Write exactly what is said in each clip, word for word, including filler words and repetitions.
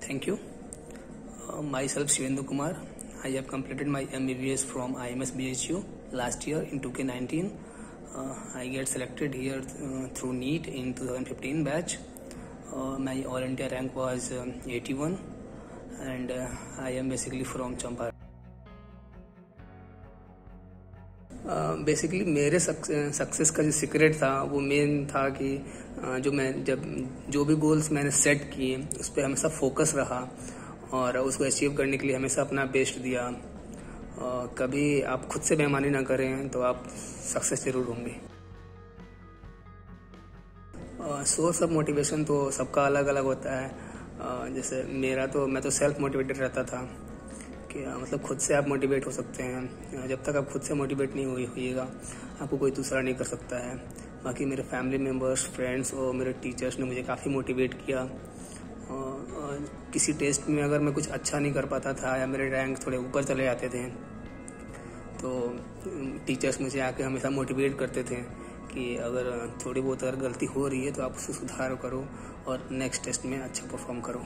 Thank you. Uh, myself Shivendu Kumar. I have completed my M B B S from I M S B H U last year in two K nineteen. Uh, I get selected here uh, through NEET in twenty fifteen batch. Uh, my All India rank was um, eighty-one, and uh, I am basically from Champaran. Basically uh, मेरे success का जो secret था वो main था कि uh, जो मैं जब जो भी गोल्स मैंने सेट किए उस पर हमेशा फोकस रहा और उसको अचीव करने के लिए हमेशा अपना बेस्ट दिया. uh, कभी आप खुद से बेईमानी ना करें तो आप सक्सेस जरूर होंगे. सोर्स ऑफ मोटिवेशन तो सबका अलग अलग होता है. uh, जैसे मेरा तो मैं तो सेल्फ मोटिवेटेड रहता था कि मतलब खुद से आप मोटिवेट हो सकते हैं. जब तक आप खुद से मोटिवेट नहीं हुई होइएगा आपको कोई दूसरा नहीं कर सकता है. बाकी मेरे फैमिली मेम्बर्स, फ्रेंड्स और मेरे टीचर्स ने मुझे काफ़ी मोटिवेट किया. और किसी टेस्ट में अगर मैं कुछ अच्छा नहीं कर पाता था या मेरे रैंक थोड़े ऊपर चले जाते थे तो टीचर्स मुझे आके हमेशा मोटिवेट करते थे कि अगर थोड़ी बहुत अगर गलती हो रही है तो आप उसको सुधार करो और नेक्स्ट टेस्ट में अच्छा परफॉर्म करो.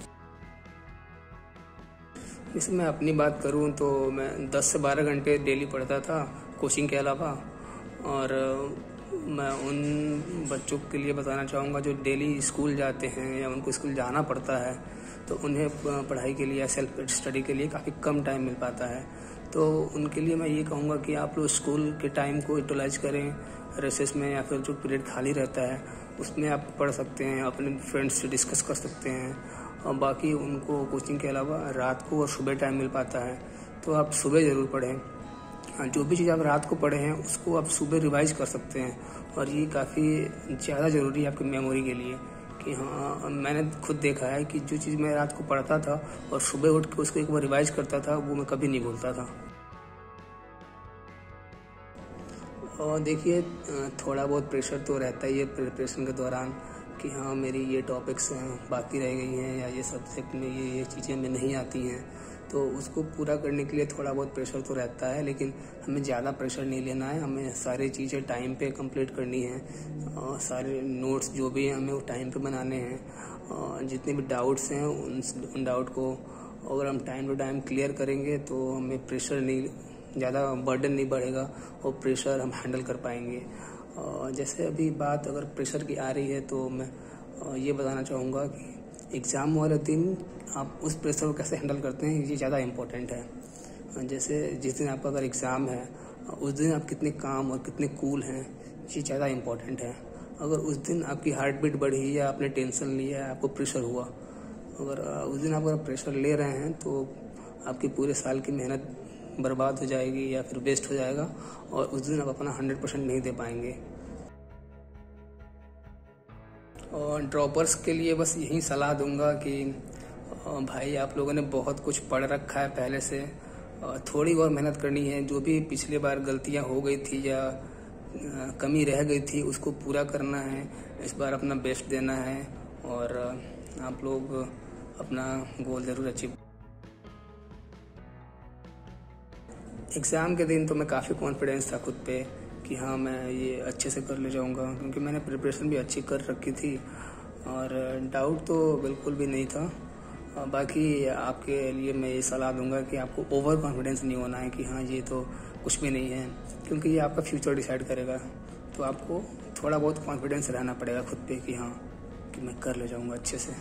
जैसे मैं अपनी बात करूं तो मैं दस से बारह घंटे डेली पढ़ता था कोचिंग के अलावा. और मैं उन बच्चों के लिए बताना चाहूँगा जो डेली स्कूल जाते हैं या उनको स्कूल जाना पड़ता है तो उन्हें पढ़ाई के लिए या सेल्फ स्टडी के लिए काफ़ी कम टाइम मिल पाता है. तो उनके लिए मैं ये कहूँगा कि आप लोग स्कूल के टाइम को यूटिलाइज करें. रेसेस में या फिर जो पीरियड खाली रहता है उसमें आप पढ़ सकते हैं, अपने फ्रेंड्स से डिस्कस कर सकते हैं. और बाकी उनको कोचिंग के अलावा रात को और सुबह टाइम मिल पाता है तो आप सुबह ज़रूर पढ़ें. जो भी चीज़ आप रात को पढ़े हैं उसको आप सुबह रिवाइज कर सकते हैं और ये काफ़ी ज़्यादा ज़रूरी है आपकी मेमोरी के लिए. कि हाँ, मैंने खुद देखा है कि जो चीज़ मैं रात को पढ़ता था और सुबह उठ के उसको एक बार रिवाइज करता था वो मैं कभी नहीं भूलता था. और देखिए थोड़ा बहुत प्रेशर तो रहता ही है प्रिपरेशन के दौरान कि हाँ मेरी ये टॉपिक्स बाकी रह गई हैं या ये सब्जेक्ट में ये ये चीज़ें में नहीं आती हैं तो उसको पूरा करने के लिए थोड़ा बहुत प्रेशर तो रहता है. लेकिन हमें ज़्यादा प्रेशर नहीं लेना है. हमें सारी चीज़ें टाइम पे कंप्लीट करनी है और सारे नोट्स जो भी हैं हमें वो टाइम पे बनाने हैं. और जितने भी डाउट्स हैं उन उन डाउट को अगर हम टाइम टू टाइम क्लियर करेंगे तो हमें प्रेशर नहीं, ज़्यादा बर्डन नहीं बढ़ेगा और प्रेशर हम हैंडल कर पाएंगे. जैसे अभी बात अगर प्रेशर की आ रही है तो मैं ये बताना चाहूँगा कि एग्ज़ाम वाले दिन आप उस प्रेशर को कैसे हैंडल करते हैं ये ज़्यादा इम्पोर्टेंट है. जैसे जिस दिन आपका अगर एग्ज़ाम है उस दिन आप कितने काम और कितने कूल हैं ये ज़्यादा इम्पोर्टेंट है. अगर उस दिन आपकी हार्ट बीट बढ़ी या आपने टेंशन लिया या आपको प्रेशर हुआ, अगर उस दिन आप अगर प्रेशर ले रहे हैं तो आपकी पूरे साल की मेहनत बर्बाद हो जाएगी या फिर वेस्ट हो जाएगा और उस दिन आप अपना हंड्रेड परसेंट नहीं दे पाएंगे. और ड्रॉपर्स के लिए बस यही सलाह दूंगा कि भाई आप लोगों ने बहुत कुछ पढ़ रखा है पहले से, थोड़ी और मेहनत करनी है. जो भी पिछली बार गलतियां हो गई थी या कमी रह गई थी उसको पूरा करना है. इस बार अपना बेस्ट देना है और आप लोग अपना गोल ज़रूर अचीव. एग्ज़ाम के दिन तो मैं काफ़ी कॉन्फिडेंस था खुद पे कि हाँ मैं ये अच्छे से कर ले जाऊँगा क्योंकि मैंने प्रिपरेशन भी अच्छी कर रखी थी और डाउट तो बिल्कुल भी नहीं था. बाकी आपके लिए मैं ये सलाह दूंगा कि आपको ओवर कॉन्फिडेंस नहीं होना है कि हाँ ये तो कुछ भी नहीं है, क्योंकि ये आपका फ्यूचर डिसाइड करेगा. तो आपको थोड़ा बहुत कॉन्फिडेंस रहना पड़ेगा खुद पे कि हाँ कि मैं कर ले जाऊँगा अच्छे से.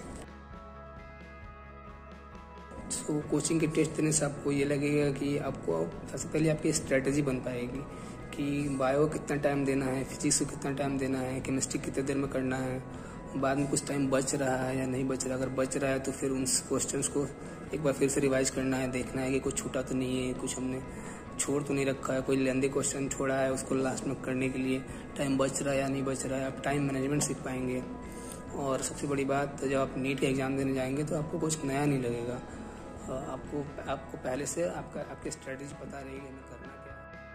तो कोचिंग के टेस्ट देने से आपको ये लगेगा कि आपको सबसे पहले आपकी स्ट्रेटजी बन पाएगी कि बायो कितना टाइम देना है, फिजिक्स को कितना टाइम देना है, केमिस्ट्री कितने देर में करना है, बाद में कुछ टाइम बच रहा है या नहीं बच रहा. अगर बच रहा है तो फिर उन क्वेश्चंस को एक बार फिर से रिवाइज करना है, देखना है कि कुछ छूटा तो नहीं है, कुछ हमने छोड़ तो नहीं रखा है, कोई लेंदी क्वेश्चन छोड़ा है उसको लास्ट में करने के लिए टाइम बच रहा है या नहीं बच रहा है. आप टाइम मैनेजमेंट सीख पाएंगे. और सबसे बड़ी बात, जब आप नीट के एग्ज़ाम देने जाएंगे तो आपको कुछ नया नहीं लगेगा. आपको आपको पहले से आपका आपकी स्ट्रेटजी पता रहेगी हमें करना क्या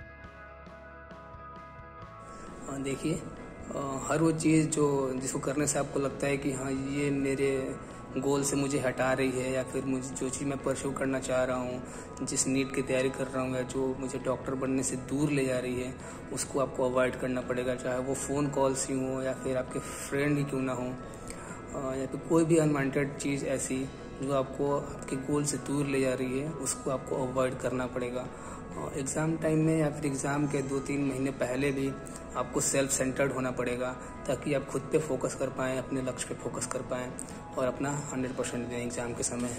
है. देखिए हर वो चीज़ जो जिसको करने से आपको लगता है कि हाँ ये मेरे गोल से मुझे हटा रही है या फिर मुझे जो चीज़ मैं परस्यू करना चाह रहा हूँ, जिस नीट की तैयारी कर रहा हूँ या जो मुझे डॉक्टर बनने से दूर ले जा रही है, उसको आपको अवॉइड करना पड़ेगा. चाहे वो फ़ोन कॉल्स ही हो या फिर आपके फ्रेंड ही क्यों ना हो या फिर कोई भी अनवांटेड चीज़ ऐसी जो आपको आपके गोल से दूर ले जा रही है उसको आपको अवॉइड करना पड़ेगा। और एग्ज़ाम टाइम में या फिर एग्ज़ाम के दो तीन महीने पहले भी आपको सेल्फ सेंटर्ड होना पड़ेगा, ताकि आप खुद पे फोकस कर पाएँ, अपने लक्ष्य पे फोकस कर पाएँ और अपना हंड्रेड परसेंट दें एग्ज़ाम के समय।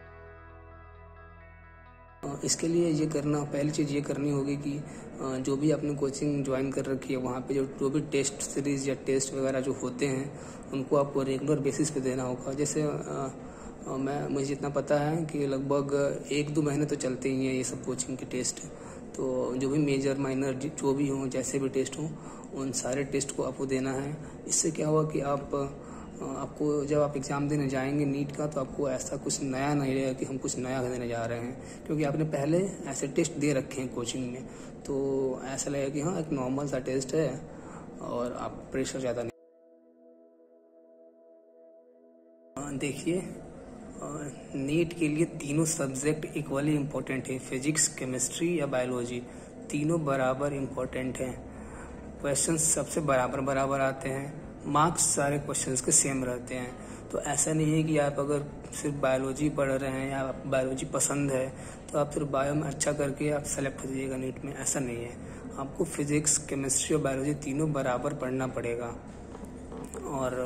इसके लिए ये करना, पहली चीज़ ये करनी होगी कि जो भी आपने कोचिंग ज्वाइन कर रखी है वहाँ पे जो जो भी टेस्ट सीरीज़ या टेस्ट वगैरह जो होते हैं उनको आपको रेगुलर बेसिस पे देना होगा। जैसे आ, आ, मैं मुझे जितना पता है कि लगभग एक दो महीने तो चलते ही हैं ये सब कोचिंग के टेस्ट। तो जो भी मेजर माइनर जो भी हों, जैसे भी टेस्ट हों, उन सारे टेस्ट को आपको देना है। इससे क्या हुआ कि आप आपको जब आप एग्ज़ाम देने जाएंगे नीट का, तो आपको ऐसा कुछ नया नहीं रहेगा कि हम कुछ नया देने जा रहे हैं, क्योंकि आपने पहले ऐसे टेस्ट दे रखे हैं कोचिंग में। तो ऐसा लगेगा कि हाँ एक नॉर्मल सा टेस्ट है और आप प्रेशर ज़्यादा नहीं। देखिए, नीट के लिए तीनों सब्जेक्ट इक्वली इम्पोर्टेंट है। फिजिक्स, केमिस्ट्री या बायोलॉजी, तीनों बराबर इम्पोर्टेंट हैं। क्वेश्चन सबसे बराबर बराबर आते हैं, मार्क्स सारे क्वेश्चंस के सेम रहते हैं। तो ऐसा नहीं है कि आप अगर सिर्फ बायोलॉजी पढ़ रहे हैं या आप बायोलॉजी पसंद है तो आप सिर्फ बायो में अच्छा करके आप सेलेक्ट हो जाइएगा नीट में, ऐसा नहीं है। आपको फिजिक्स, केमिस्ट्री और बायोलॉजी तीनों बराबर पढ़ना पड़ेगा। और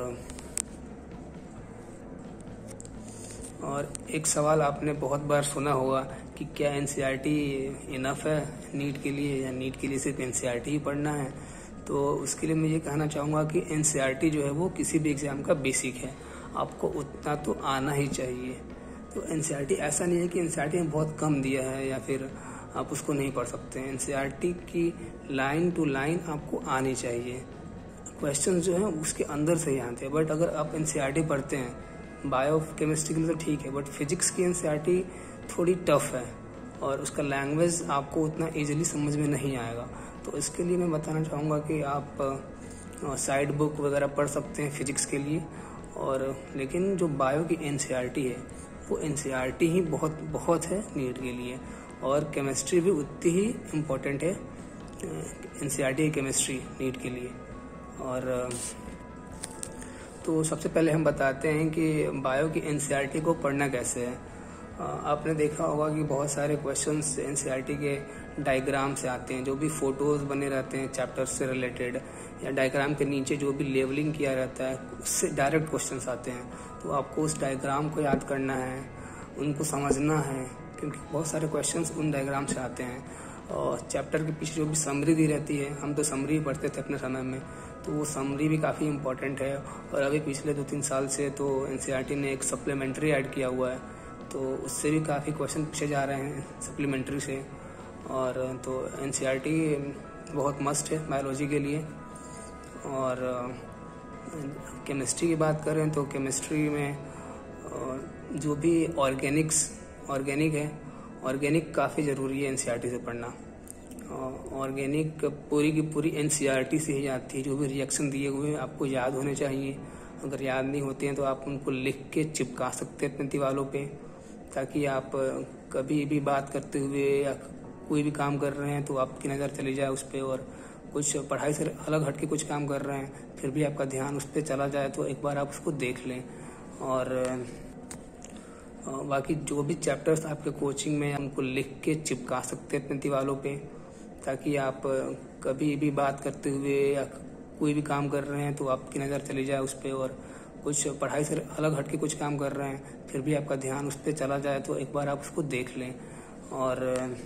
और एक सवाल आपने बहुत बार सुना होगा कि क्या एनसीईआरटी इनफ है नीट के लिए, या नीट के लिए सिर्फ एनसीईआरटी ही पढ़ना है। तो उसके लिए मैं ये कहना चाहूँगा कि एनसीईआरटी जो है वो किसी भी एग्ज़ाम का बेसिक है, आपको उतना तो आना ही चाहिए। तो एनसीईआरटी ऐसा नहीं है कि एनसीईआरटी में बहुत कम दिया है या फिर आप उसको नहीं पढ़ सकते हैं। एनसीईआरटी की लाइन टू लाइन आपको आनी चाहिए। क्वेश्चन जो है उसके अंदर से ही आते हैं। बट अगर आप एनसीईआरटी पढ़ते हैं, बायो केमिस्ट्री के लिए तो ठीक है, बट फिजिक्स की एनसीईआरटी थोड़ी टफ है और उसका लैंग्वेज आपको उतना ईजिली समझ में नहीं आएगा। तो इसके लिए मैं बताना चाहूँगा कि आप साइड बुक वगैरह पढ़ सकते हैं फिजिक्स के लिए। और लेकिन जो बायो की एनसीईआरटी है वो एनसीईआरटी ही बहुत बहुत है नीट के लिए। और केमिस्ट्री भी उतनी ही इम्पोर्टेंट है, एनसीईआरटी केमिस्ट्री नीट के लिए। और तो सबसे पहले हम बताते हैं कि बायो की एनसीईआरटी को पढ़ना कैसे है। आपने देखा होगा कि बहुत सारे क्वेश्चंस एनसीईआरटी के डायग्राम से आते हैं, जो भी फोटोज बने रहते हैं चैप्टर से रिलेटेड, या डायग्राम के नीचे जो भी लेबलिंग किया रहता है उससे डायरेक्ट क्वेश्चंस आते हैं। तो आपको उस डायग्राम को याद करना है, उनको समझना है, क्योंकि बहुत सारे क्वेश्चंस उन डायग्राम से आते हैं। और चैप्टर के पीछे जो भी समरी दी रहती है, हम तो समरी पढ़ते थे अपने समय में, तो वो समरी भी काफ़ी इम्पोर्टेंट है। और अभी पिछले दो तीन साल से तो एनसीईआरटी ने एक सप्लीमेंट्री ऐड किया हुआ है, तो उससे भी काफ़ी क्वेश्चन पूछे जा रहे हैं सप्लीमेंट्री से। और तो एनसीईआरटी बहुत मस्ट है बायोलॉजी के लिए। और केमिस्ट्री की बात करें तो केमिस्ट्री में जो भी ऑर्गेनिक्स ऑर्गेनिक है, ऑर्गेनिक काफ़ी ज़रूरी है एनसीईआरटी से पढ़ना। ऑर्गेनिक पूरी की पूरी एनसीईआरटी से ही आती है। जो भी रिएक्शन दिए हुए हैं आपको याद होने चाहिए। अगर याद नहीं होते हैं तो आप उनको लिख के चिपका सकते हैं अपने दीवारों पे, ताकि आप कभी भी बात करते हुए या कोई भी काम कर रहे हैं तो आपकी नज़र चली जाए उस पर, और कुछ पढ़ाई से अलग हट के कुछ काम कर रहे हैं फिर भी आपका ध्यान उस पर चला जाए तो एक बार आप उसको देख लें। और बाकी जो भी चैप्टर्स आपके कोचिंग में उनको लिख के चिपका सकते हैं अपने दीवारों पे, ताकि आप कभी भी बात करते हुए या कोई भी काम कर रहे हैं तो आपकी नज़र चली जाए उस पर, और कुछ पढ़ाई से अलग हट के कुछ काम कर रहे हैं फिर भी आपका ध्यान उस पर चला जाए तो एक बार आप उसको देख लें। और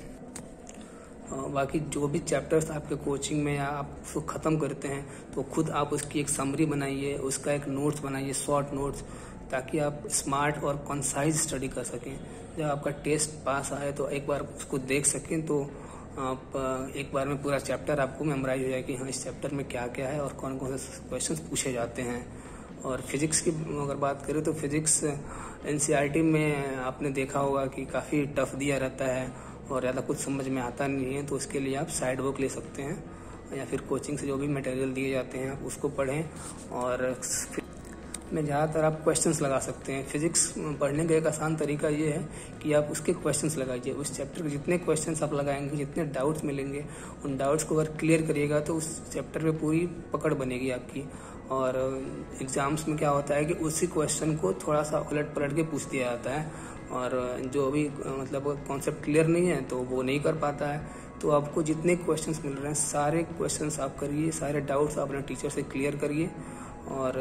बाकी जो भी चैप्टर्स आपके कोचिंग में या आप उसको ख़त्म करते हैं तो खुद आप उसकी एक समरी बनाइए, उसका एक नोट्स बनाइए, शॉर्ट नोट्स, ताकि आप स्मार्ट और कंसाइज स्टडी कर सकें। जब आपका टेस्ट पास आए तो एक बार उसको देख सकें तो आप एक बार में पूरा चैप्टर आपको मेमोराइज हो जाए कि हाँ इस चैप्टर में क्या क्या है और कौन कौन से क्वेश्चंस पूछे जाते हैं। और फिजिक्स की अगर बात करें तो फिजिक्स एनसीईआरटी में आपने देखा होगा कि काफ़ी टफ दिया रहता है और ज़्यादा कुछ समझ में आता नहीं है, तो उसके लिए आप साइड बुक ले सकते हैं या फिर कोचिंग से जो भी मटेरियल दिए जाते हैं आप उसको पढ़ें। और में ज़्यादातर आप क्वेश्चंस लगा सकते हैं। फिजिक्स पढ़ने का एक आसान तरीका ये है कि आप उसके क्वेश्चंस लगाइए। उस चैप्टर के जितने क्वेश्चंस आप लगाएंगे, जितने डाउट्स मिलेंगे, उन डाउट्स को अगर क्लियर करिएगा तो उस चैप्टर पे पूरी पकड़ बनेगी आपकी। और एग्ज़ाम्स में क्या होता है कि उसी क्वेश्चन को थोड़ा सा उलट पलट के पूछ दिया जाता है, और जो भी मतलब कॉन्सेप्ट क्लियर नहीं है तो वो नहीं कर पाता है। तो आपको जितने क्वेश्चंस मिल रहे हैं सारे क्वेश्चंस आप करिए, सारे डाउट्स अपने टीचर से क्लियर करिए। और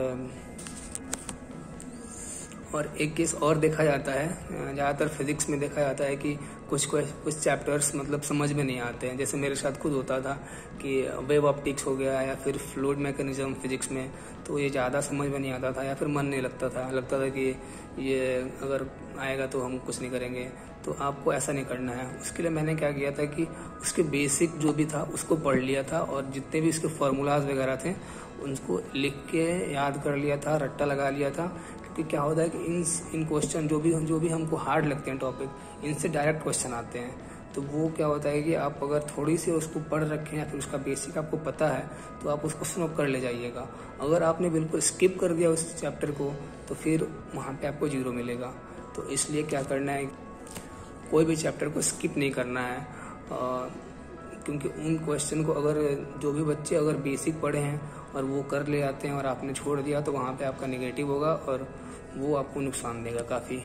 और एक केस और देखा जाता है, ज़्यादातर फिजिक्स में देखा जाता है कि कुछ कुछ चैप्टर्स मतलब समझ में नहीं आते हैं। जैसे मेरे साथ खुद होता था कि वेव ऑप्टिक्स हो गया या फिर फ्लूइड मैकेनिज्म फिजिक्स में, तो ये ज़्यादा समझ में नहीं आता था या फिर मन नहीं लगता था, लगता था कि ये अगर आएगा तो हम कुछ नहीं करेंगे। तो आपको ऐसा नहीं करना है। उसके लिए मैंने क्या किया था कि उसके बेसिक जो भी था उसको पढ़ लिया था, और जितने भी उसके फार्मूलाज वगैरह थे उनको लिख के याद कर लिया था, रट्टा लगा लिया था। क्योंकि क्या होता है कि इन इन क्वेश्चन जो भी जो भी हमको हार्ड लगते हैं टॉपिक, इनसे डायरेक्ट क्वेश्चन आते हैं। तो वो क्या होता है कि आप अगर थोड़ी सी उसको पढ़ रखें या फिर उसका बेसिक आपको पता है तो आप उस क्वेश्चन को कर ले जाइएगा। अगर आपने बिल्कुल स्किप कर दिया उस चैप्टर को तो फिर वहाँ पे आपको जीरो मिलेगा। तो इसलिए क्या करना है, कोई भी चैप्टर को स्किप नहीं करना है, आ, क्योंकि उन क्वेश्चन को अगर जो भी बच्चे अगर बेसिक पढ़े हैं और वो कर ले आते हैं और आपने छोड़ दिया तो वहाँ पे आपका नेगेटिव होगा और वो आपको नुकसान देगा काफ़ी।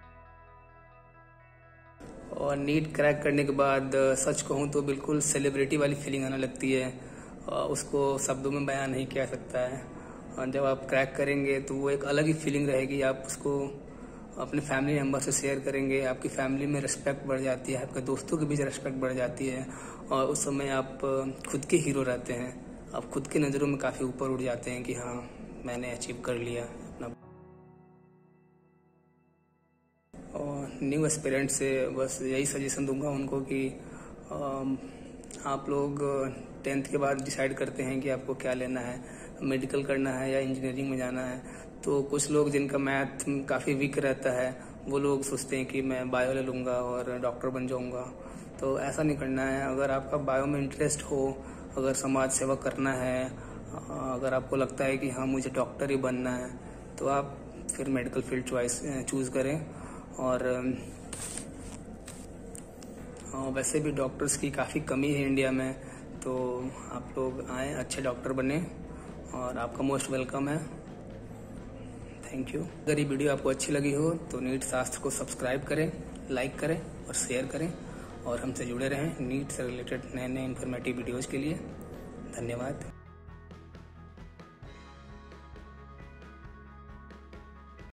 और नीट क्रैक करने के बाद सच कहूँ तो बिल्कुल सेलिब्रिटी वाली फीलिंग आने लगती है, उसको शब्दों में बयान नहीं किया सकता है। और जब आप क्रैक करेंगे तो वो एक अलग ही फीलिंग रहेगी। आप उसको अपने फैमिली मेम्बर से शेयर करेंगे, आपकी फैमिली में रिस्पेक्ट बढ़ जाती है, आपके दोस्तों के बीच रिस्पेक्ट बढ़ जाती है, और उस समय आप खुद के हीरो रहते हैं। आप खुद की नज़रों में काफ़ी ऊपर उठ जाते हैं कि हाँ मैंने अचीव कर लिया अपना। और न्यू एस्पिरेंट से बस यही सजेशन दूंगा उनको कि आप लोग टेंथ के बाद डिसाइड करते हैं कि आपको क्या लेना है, मेडिकल करना है या इंजीनियरिंग में जाना है। तो कुछ लोग जिनका मैथ काफ़ी वीक रहता है वो लोग सोचते हैं कि मैं बायो ले लूँगा और डॉक्टर बन जाऊँगा। तो ऐसा नहीं करना है। अगर आपका बायो में इंटरेस्ट हो, अगर समाज सेवा करना है, अगर आपको लगता है कि हाँ मुझे डॉक्टर ही बनना है, तो आप फिर मेडिकल फील्ड चॉइस चूज़ करें। और वैसे भी डॉक्टर्स की काफ़ी कमी है इंडिया में, तो आप लोग आएँ, अच्छे डॉक्टर बने, और आपका मोस्ट वेलकम है। Thank you. अगर ये वीडियो आपको अच्छी लगी हो तो नीट शास्त्र को सब्सक्राइब करें, लाइक करें और शेयर करें, और हमसे जुड़े रहें नीट से रिलेटेड नए नए इन्फॉर्मेटिव वीडियोज़ के लिए। धन्यवाद।